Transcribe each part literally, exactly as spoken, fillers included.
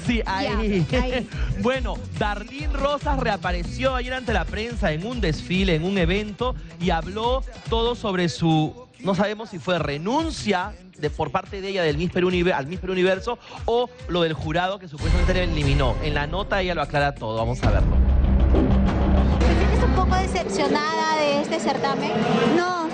Sí, ahí. Ya, ahí. Bueno, Darlene Rosas reapareció ayer ante la prensa en un desfile, en un evento, y habló todo sobre su, no sabemos si fue renuncia de, por parte de ella del Miss Perú, al Miss Perú Universo o lo del jurado que supuestamente le eliminó. En la nota ella lo aclara todo, vamos a verlo. ¿Te sientes un poco decepcionada de este certamen? No,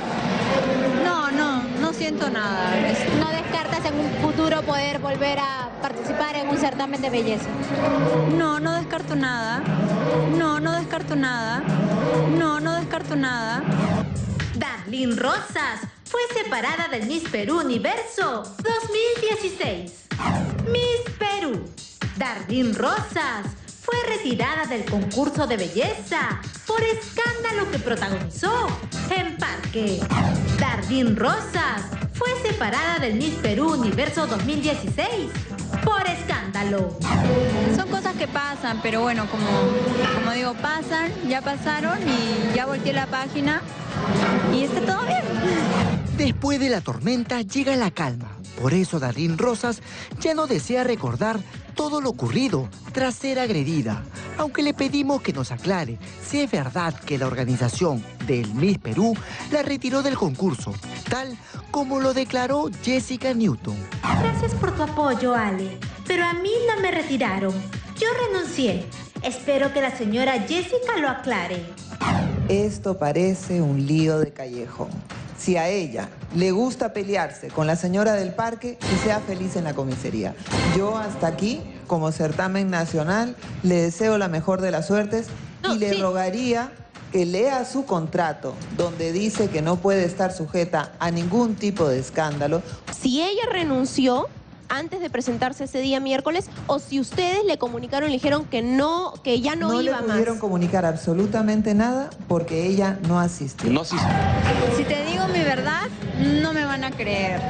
no, no, no siento nada. ¿No descartas en un futuro poder volver a participar en un certamen de belleza? No, no descarto nada. No, no descarto nada. No, no descarto nada. Darlene Rosas fue separada del Miss Perú Universo dos mil dieciséis. Miss Perú. Darlene Rosas fue retirada del concurso de belleza por escándalo que protagonizó en Parque. Darlene Rosas fue separada del Miss Perú Universo dos mil dieciséis por escándalo. Son cosas que pasan, pero bueno, como, como digo, pasan, ya pasaron y ya volteé la página y está todo bien. Después de la tormenta llega la calma. Por eso Darlene Rosas ya no desea recordar todo lo ocurrido tras ser agredida. Aunque le pedimos que nos aclare si es verdad que la organización del Miss Perú la retiró del concurso, tal como lo declaró Jessica Newton. Gracias por tu apoyo, Ale, pero a mí no me retiraron. Yo renuncié. Espero que la señora Jessica lo aclare. Esto parece un lío de callejón. Si a ella le gusta pelearse con la señora del parque, que sea feliz en la comisaría. Yo hasta aquí, como certamen nacional, le deseo la mejor de las suertes No, y le sí. rogaría que lea su contrato, donde dice que no puede estar sujeta a ningún tipo de escándalo. Si ella renunció antes de presentarse ese día miércoles, o si ustedes le comunicaron y le dijeron que no, que ya no, No iba le pudieron más. comunicar absolutamente nada porque ella no asistió. No, sí. Si te digo mi verdad, no me van a creer.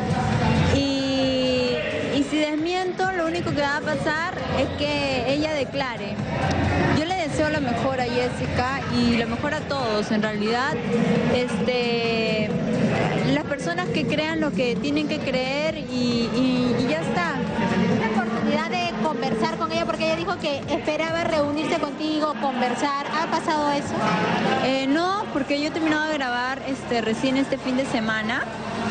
Y, y si desmiento, lo único que va a pasar es que ella declare. Yo le deseo lo mejor a Jessica y lo mejor a todos, en realidad. Este, las personas que crean lo que tienen que creer y, y, y ya está. ¿Una oportunidad de conversar con ella? Porque ella dijo que esperaba reunirse contigo, conversar. ¿Ha pasado eso? Eh, no, porque yo he terminado de grabar este, recién este fin de semana.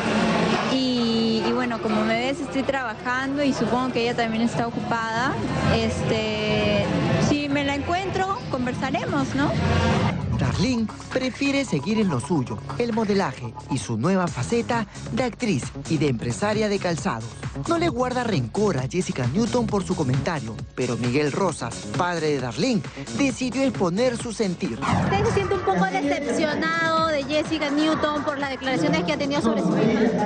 Y, y bueno, como me ves, estoy trabajando y supongo que ella también está ocupada. Este, si me la encuentro, conversaremos, ¿no? Darlene prefiere seguir en lo suyo, el modelaje y su nueva faceta de actriz y de empresaria de calzados. No le guarda rencor a Jessica Newton por su comentario, pero Miguel Rosas, padre de Darlene, decidió exponer su sentir. ¿Usted se siente un poco decepcionado de Jessica Newton por las declaraciones que ha tenido sobre su hija?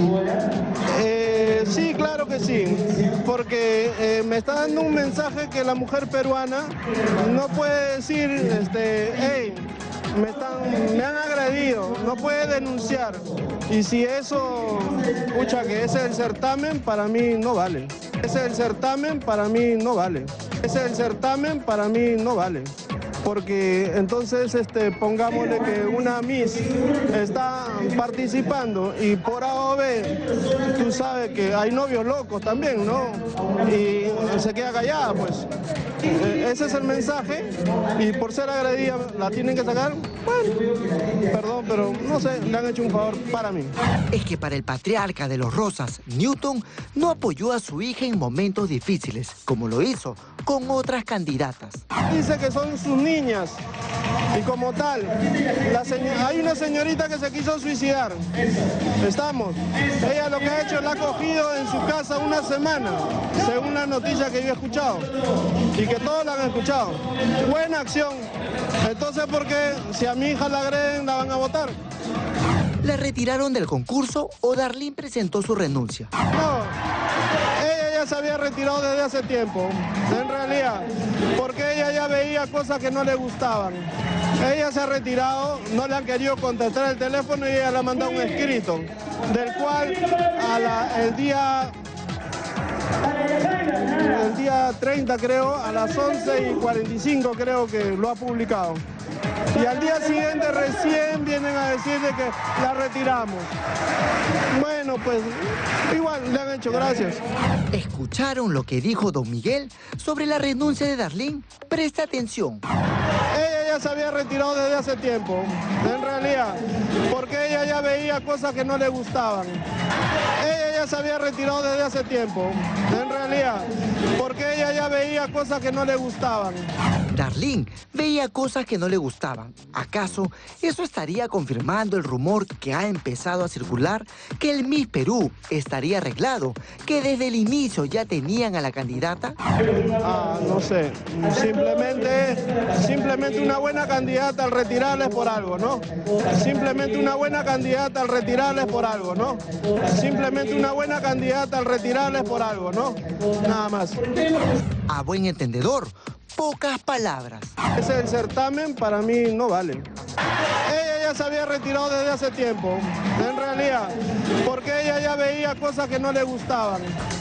Eh, sí, claro que sí, porque eh, me está dando un mensaje que la mujer peruana no puede decir, este, hey, me, están, me han agredido, no puede denunciar. Y si eso, pucha, que ese es el certamen, para mí no vale. Ese es el certamen, para mí no vale. Ese es el certamen, para mí no vale. Porque entonces este, pongámosle que una Miss está participando y por A o B, tú sabes que hay novios locos también, ¿no? Y se queda callada, pues. Eh, ese es el mensaje y por ser agredida la tienen que sacar. Bueno, perdón, pero no sé, le han hecho un favor para mí. Es que para el patriarca de los Rosas, Newton no apoyó a su hija en momentos difíciles, como lo hizo con otras candidatas. Dice que son sus niñas y como tal, la hay una señorita que se quiso suicidar. Estamos. Ella lo que ha hecho la ha cogido en su casa una semana, según la noticia que yo he escuchado y que todos la han escuchado. Buena acción. Entonces, ¿por qué si a mi hija la agreden la van a votar? ¿La retiraron del concurso o Darlene presentó su renuncia? No, ella ya se había retirado desde hace tiempo, en realidad, porque ella ya veía cosas que no le gustaban. Ella se ha retirado, no le han querido contestar el teléfono y ella le ha mandado un escrito, del cual a la, el día... El día treinta creo, a las once y cuarenta y cinco creo que lo ha publicado. Y al día siguiente recién vienen a decir de que la retiramos. Bueno, pues igual le han hecho, gracias. ¿Escucharon lo que dijo don Miguel sobre la renuncia de Darlene? Presta atención. Ella ya se había retirado desde hace tiempo, en realidad, porque ella ya veía cosas que no le gustaban. Ella ya se había retirado desde hace tiempo, en realidad, porque ella ya veía cosas que no le gustaban. Darlene veía cosas que no le gustaban. ¿Acaso eso estaría confirmando el rumor que ha empezado a circular que el Miss Perú estaría arreglado, que desde el inicio ya tenían a la candidata? Ah, no sé, simplemente, simplemente una buena candidata al retirarles por algo, ¿no? Simplemente una buena candidata al retirarles por algo, ¿no? Simplemente una buena candidata al retirarles por algo, ¿no? Nada más. A buen entendedor, pocas palabras. Ese el certamen para mí no vale. Ella ya se había retirado desde hace tiempo, en realidad, porque ella ya veía cosas que no le gustaban.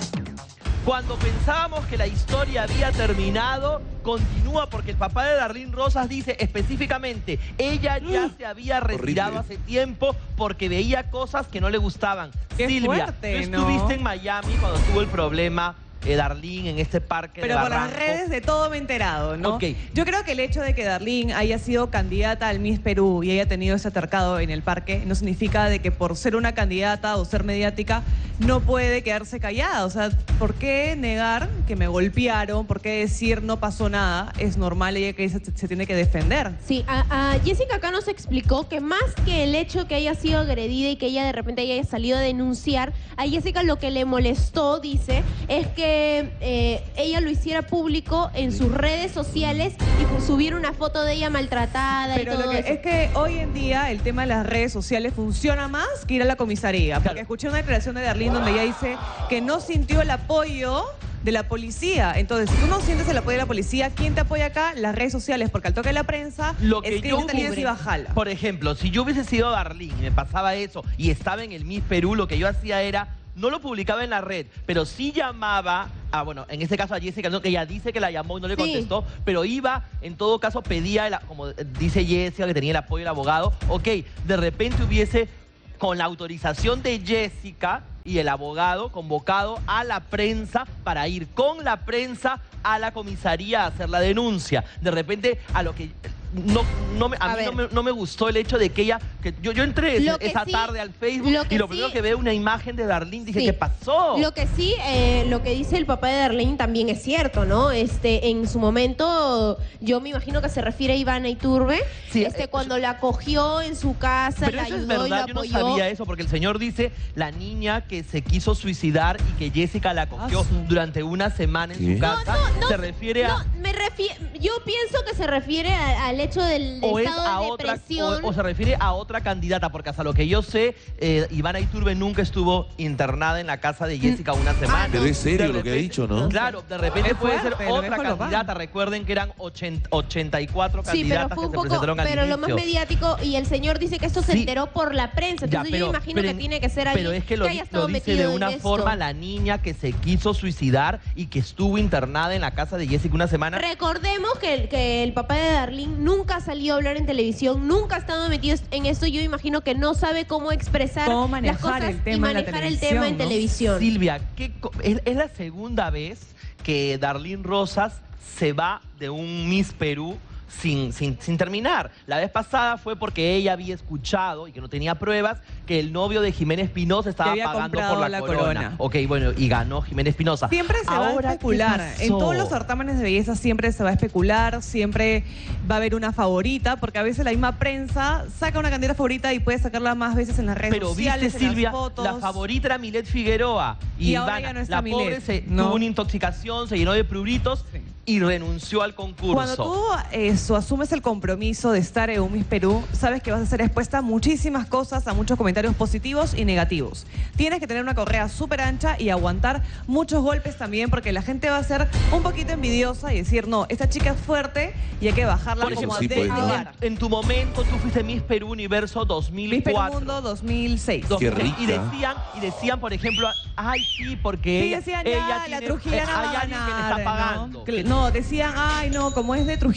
Cuando pensábamos que la historia había terminado, continúa porque el papá de Darlene Rosas dice específicamente, ella ya se había retirado hace tiempo porque veía cosas que no le gustaban. Qué Silvia, fuerte, tú ¿no? estuviste en Miami cuando tuvo el problema eh, Darlene en este parque Pero de por las Barranco. redes de todo me he enterado, ¿no? Ok. Yo creo que el hecho de que Darlene haya sido candidata al Miss Perú y haya tenido ese altercado en el parque no significa de que por ser una candidata o ser mediática no puede quedarse callada. O sea, ¿por qué negar que me golpearon? ¿Por qué decir no pasó nada? Es normal, ella que se, se tiene que defender. Sí, a, a Jessica acá nos explicó que más que el hecho que haya sido agredida y que ella de repente haya salido a denunciar, a Jessica lo que le molestó, dice, es que eh, ella lo hiciera público en sus redes sociales y subiera una foto de ella maltratada Pero y todo lo que eso. es que hoy en día el tema de las redes sociales funciona más que ir a la comisaría. Porque Claro. escuché una declaración de Darlene donde ella dice que no sintió el apoyo de la policía. Entonces, si tú no sientes el apoyo de la policía, ¿quién te apoya acá? Las redes sociales, porque al toque de la prensa, Lo que escribe yo Talía hubiese- y bajala. Por ejemplo, si yo hubiese sido Darlene y me pasaba eso y estaba en el Miss Perú, lo que yo hacía era, no lo publicaba en la red, pero sí llamaba a, bueno, en este caso a Jessica, ¿no? Que ella dice que la llamó y no le Sí. contestó, pero iba, en todo caso, pedía, el- como dice Jessica, que tenía el apoyo del abogado, ok, de repente hubiese, con la autorización de Jessica y el abogado, convocado a la prensa para ir con la prensa a la comisaría a hacer la denuncia. De repente, a lo que... No, no me, a, A mí ver. no me, no me gustó el hecho de que ella... Que yo, yo entré Lo ese- que esa sí- tarde al Facebook lo que y lo sí- primero que veo una imagen de Darlene, dije, Sí. ¿qué pasó? Lo que sí, eh, lo que dice el papá de Darlene también es cierto, ¿no? Este, en su momento, yo me imagino que se refiere a Ivana Iturbe, Sí, este, eh, cuando la acogió en su casa, Pero la eso es ayudó y la verdad, yo no apoyó. sabía eso, porque el señor dice la niña que se quiso suicidar y que Jessica la acogió Ah, sí. durante una semana en ¿Qué? su casa, No, no, se refiere a... No, me refiero, yo pienso que se refiere a- al hecho del, del O, es estado a de otra, depresión. o, o se refiere a otra candidata, porque hasta lo que yo sé, eh, Ivana Iturbe nunca estuvo internada en la casa de Jessica una semana. Pero es serio De lo que ha repente- dicho, ¿no? Claro, de repente Es puede fuerte, ser lo otra dejo lo candidata. Recuerden que eran ochenta, ochenta y cuatro Sí, pero candidatas fue un que se poco, presentaron al pero lo más inicio. mediático, y el señor dice que esto se Sí. enteró por la prensa, Ya, entonces pero- yo imagino pero que en- tiene que ser alguien Pero es que lo, haya lo estado dice metido de en una esto. forma la niña que se quiso suicidar y que estuvo internada en la casa de Jessica una semana. Recordemos que, el- que el papá de Darlene nunca salió a hablar en televisión, nunca ha estado metido en esto. Yo imagino que no sabe cómo expresar Cómo las manejar cosas el tema y en la manejar el televisión, tema en ¿no? televisión. Silvia, ¿qué co- es, es la segunda vez que Darlene Rosas se va de un Miss Perú sin, sin, sin terminar. La vez pasada fue porque ella había escuchado, y que no tenía pruebas, que el novio de Jiménez Espinosa estaba había pagando comprado por la, la corona. corona. Ok, bueno, y ganó Jiménez Espinosa. Siempre se va a Ahora, ¿qué especular. En pasó? todos los certámenes de belleza siempre se va a especular, siempre va a haber una favorita, porque a veces la misma prensa saca una candidata favorita y puede sacarla más veces en las redes Pero sociales, viste, en las Silvia, fotos. la favorita era Milet Figueroa. Y, Y ahora Ivana, ya no está la pobre Milet, se ¿no? tuvo una intoxicación, se llenó de pruritos Sí. y renunció al concurso. Cuando tú eso, asumes el compromiso de estar en un Miss Perú, sabes que vas a ser expuesta a muchísimas cosas, a muchos comentarios positivos y negativos. Tienes que tener una correa súper ancha y aguantar muchos golpes también, porque la gente va a ser un poquito envidiosa y decir, no, esta chica es fuerte y hay que bajarla Por como ejemplo, sí, debe pues, ¿no? llegar. en, en tu momento tú fuiste Miss Perú Universo dos mil Miss Perú cuatro. Mundo dos mil seis. Dos- Qué rica. Y decían, y decían, por ejemplo, ay, sí, porque Sí, ella, decían, ella ya, la tiene- trujillana eh, va hay a alguien que le ganar, está ¿no? pagando. Que- No, decían, ay, no, como es de Trujillo, ella va a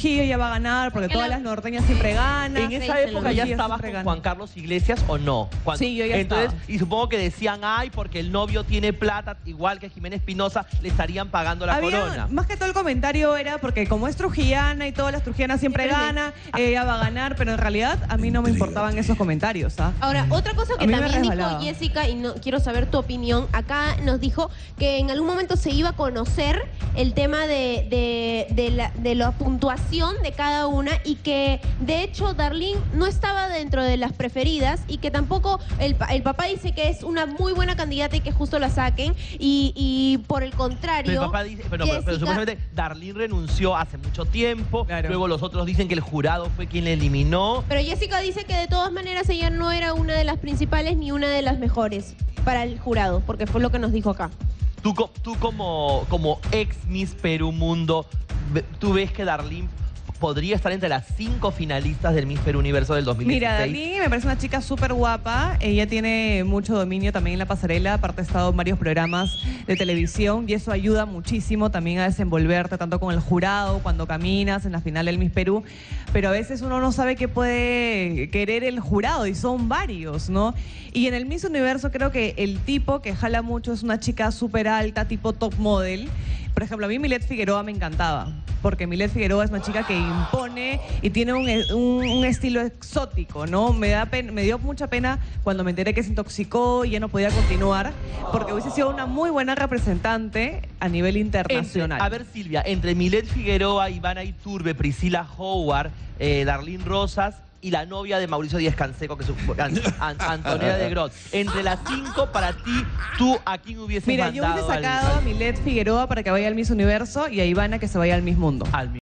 a ganar porque En todas la- las norteñas siempre ganan. En esa se lo época ya dije, estabas siempre con gana. Juan Carlos Iglesias o no. Cuando- Sí, yo ya Entonces, estaba. y supongo que decían, ay, porque el novio tiene plata, igual que Jiménez Espinosa, le estarían pagando la Había- corona. Más que todo el comentario era porque como es trujillana y todas las trujillanas siempre Siempre sí. ganan, ella va a ganar, pero en realidad a mí no me importaban esos comentarios. ¿ah? Ahora, otra cosa que A mí me también dijo resbalaba. Jessica, y no quiero saber tu opinión, acá nos dijo que en algún momento se iba a conocer el tema de, de, de la, de la puntuación de cada una y que de hecho Darlene no estaba dentro de las preferidas y que tampoco el, pa- el papá dice que es una muy buena candidata y que justo la saquen y, y por el contrario... Pero el papá dice, pero, pero- pero Jessica- supuestamente Darlene renunció hace mucho tiempo, Claro. luego los otros dicen que el jurado fue quien le eliminó. Pero Jessica dice que de todas maneras ella no era una de las principales ni una de las mejores para el jurado, porque fue lo que nos dijo acá. Tú, co- tú como, como ex Miss Perú Mundo, ve- ¿tú ves que Darlene podría estar entre las cinco finalistas del Miss Perú Universo del dos mil dieciséis? Mira, Darlene me parece una chica súper guapa. Ella tiene mucho dominio también en la pasarela. Aparte ha estado en varios programas de televisión y eso ayuda muchísimo también a desenvolverte tanto con el jurado, cuando caminas en la final del Miss Perú. Pero a veces uno no sabe qué puede querer el jurado y son varios, ¿no? Y en el Miss Universo creo que el tipo que jala mucho es una chica súper alta, tipo top model. Por ejemplo, a mí Milet Figueroa me encantaba, porque Milet Figueroa es una chica que impone y tiene un, un- un estilo exótico, ¿no? Me, da pen- me dio mucha pena cuando me enteré que se intoxicó y ya no podía continuar, porque hubiese sido una muy buena representante a nivel internacional. Entre- a ver, Silvia, entre Milet Figueroa, Ivana Iturbe, Priscila Howard, eh, Darlene Rosas y la novia de Mauricio Díaz Canseco, que es su- An- An- Antonella de Grot. Entre las cinco, para ti, ¿tú a quién hubieses Mira, yo mandado hubiese al- sacado al- a Milet Figueroa para que vaya al Miss Universo y a Ivana que se vaya al Miss Mundo. al